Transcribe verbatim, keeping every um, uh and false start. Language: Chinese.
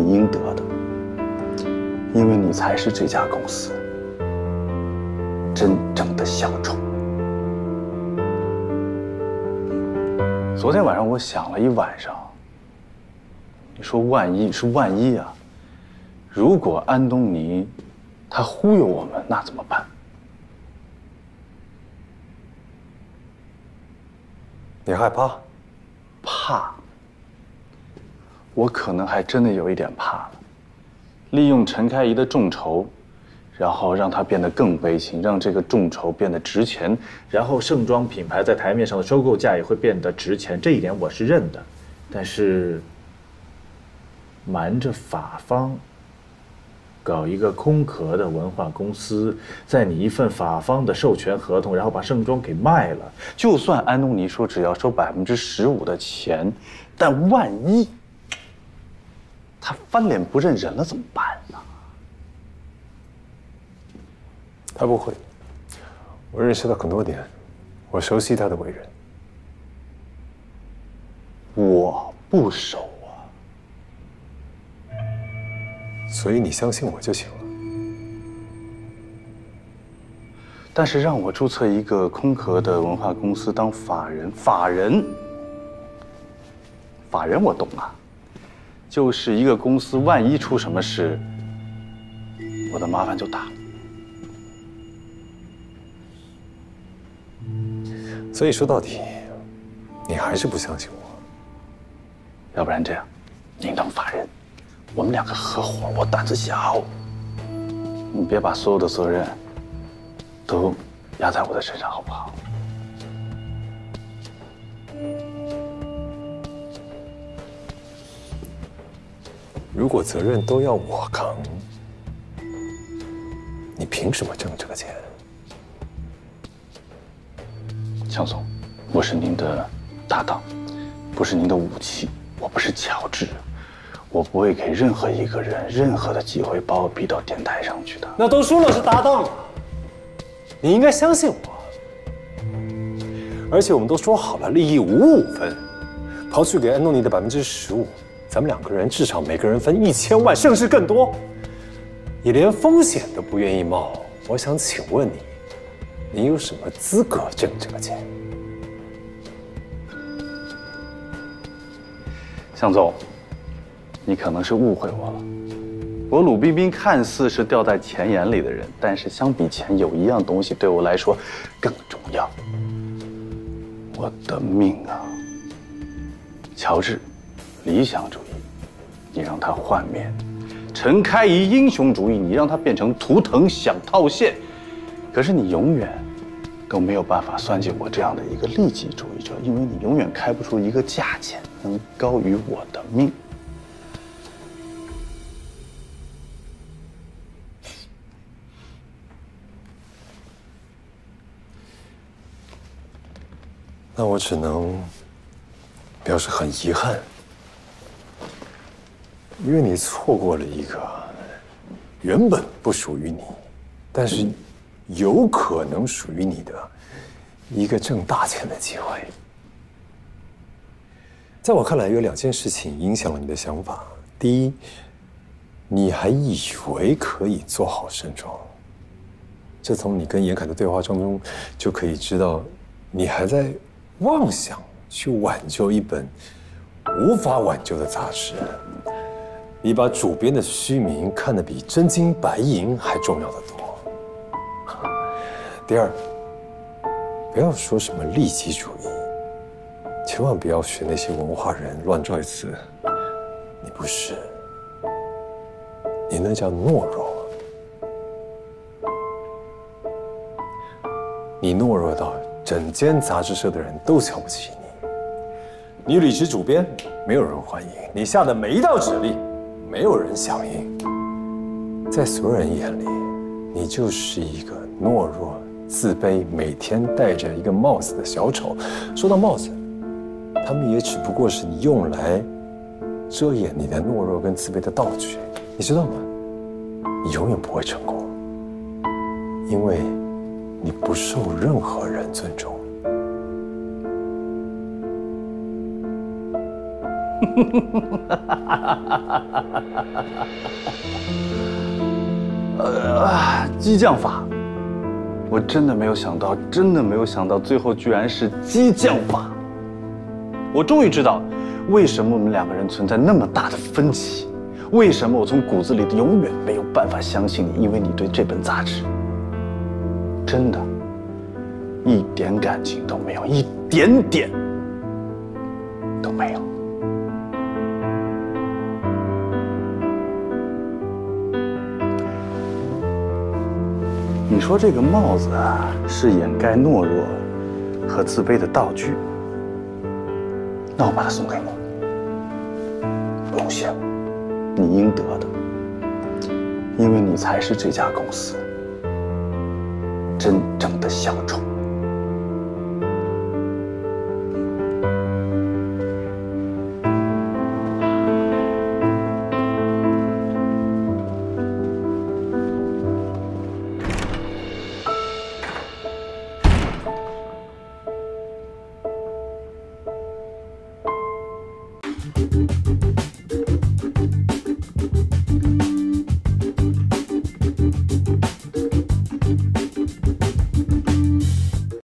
应得的，因为你才是这家公司真正的小丑。昨天晚上我想了一晚上，你说万一是万一啊，如果安东尼他忽悠我们，那怎么办？ 你害怕？ 怕。我可能还真的有一点怕了。利用陈开怡的众筹，然后让他变得更悲情，让这个众筹变得值钱，然后盛装品牌在台面上的收购价也会变得值钱，这一点我是认的。但是，瞒着法方，搞一个空壳的文化公司，在你一份法方的授权合同，然后把盛装给卖了，就算安东尼说只要收百分之十五的钱，但万一他翻脸不认人了怎么办呢？ 他不会，我认识他很多年，我熟悉他的为人。 我不熟啊， 所以你相信我就行了。 但是让我注册一个空壳的文化公司当法人，法人，法人我懂啊，就是一个公司万一出什么事，我的麻烦就大了。 所以说到底，你还是不相信我。 要不然这样，您当法人，我们两个合伙，我胆子小，你别把所有的责任都压在我的身上，好不好？ 如果责任都要我扛，你凭什么挣这个钱？ 向总，我是您的搭档，不是您的武器。我不是乔治，我不会给任何一个人任何的机会把我逼到电台上去的。 那都说了是搭档了，你应该相信我。而且我们都说好了，利益五五分，刨去给安东尼的百分之十五，咱们两个人至少每个人分一千万，甚至更多。你连风险都不愿意冒，我想请问你，你有什么资格挣这个钱？ 向总，你可能是误会我了。我鲁冰冰看似是掉在钱眼里的人，但是相比钱，有一样东西对我来说更重要。我的命啊！乔治，理想主义，你让他幻灭；陈开怡，英雄主义，你让他变成图腾想套现。可是你永远都没有办法算计我这样的一个利己主义者，因为你永远开不出一个价钱能高于我的命。 那我只能表示很遗憾，因为你错过了一个原本不属于你，但是有可能属于你的一个挣大钱的机会。在我看来，有两件事情影响了你的想法。第一，你还以为可以做好盛装，这从你跟严凯的对话当中就可以知道，你还在妄想去挽救一本无法挽救的杂志。你把主编的虚名看得比真金白银还重要的多。第二，不要说什么利己主义，千万不要学那些文化人乱造词。你不是，你那叫懦弱。你懦弱到整间杂志社的人都瞧不起你。你履职主编，没有人欢迎；你下的每一道指令，没有人响应。在所有人眼里，你就是一个懦弱、自卑，每天戴着一个帽子的小丑。说到帽子，他们也只不过是你用来遮掩你的懦弱跟自卑的道具。你知道吗？你永远不会成功，因为你不受任何人尊重。 呃，激将法，我真的没有想到，真的没有想到，最后居然是激将法。我终于知道，为什么我们两个人存在那么大的分歧，为什么我从骨子里永远没有办法相信你，因为你对这本杂志真的一点感情都没有，一点点都没有。你说这个帽子啊，是掩盖懦弱和自卑的道具，那我把它送给你，不用谢我，你应得的，因为你才是这家公司真正的小丑。